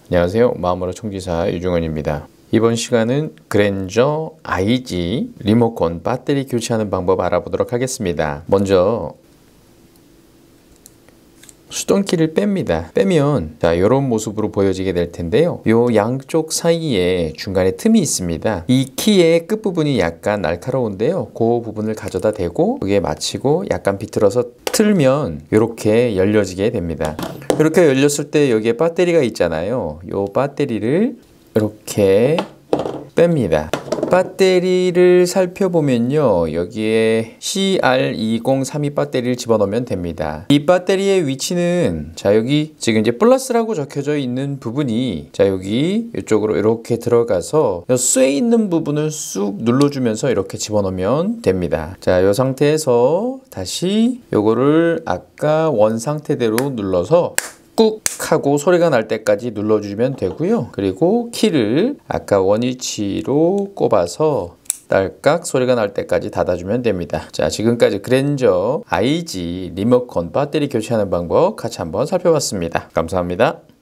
안녕하세요. 마음으로 총지사 유중원입니다. 이번 시간은 그랜저 IG 리모컨 배터리 교체하는 방법 알아보도록 하겠습니다. 먼저 수동키를 뺍니다. 빼면 이런 모습으로 보여지게 될 텐데요. 요 양쪽 사이에 중간에 틈이 있습니다. 이 키의 끝부분이 약간 날카로운데요. 그 부분을 가져다 대고 여기에 맞추고 약간 비틀어서 틀면 이렇게 열려지게 됩니다. 이렇게 열렸을 때 여기에 배터리가 있잖아요. 요 배터리를 이렇게 뺍니다. 배터리를 살펴보면요, 여기에 CR2032 배터리를 집어넣으면 됩니다. 이 배터리의 위치는 여기 지금 이제 플러스라고 적혀져 있는 부분이 여기 이쪽으로 이렇게 들어가서 쇠 있는 부분을 쑥 눌러주면서 이렇게 집어넣으면 됩니다. 이 상태에서 다시 요거를 아까 원 상태대로 눌러서 꾹 하고 소리가 날 때까지 눌러주시면 되고요. 그리고 키를 아까 원위치로 꼽아서 딸깍 소리가 날 때까지 닫아주면 됩니다. 지금까지 그랜저 IG 리모컨 배터리 교체하는 방법 같이 한번 살펴봤습니다. 감사합니다.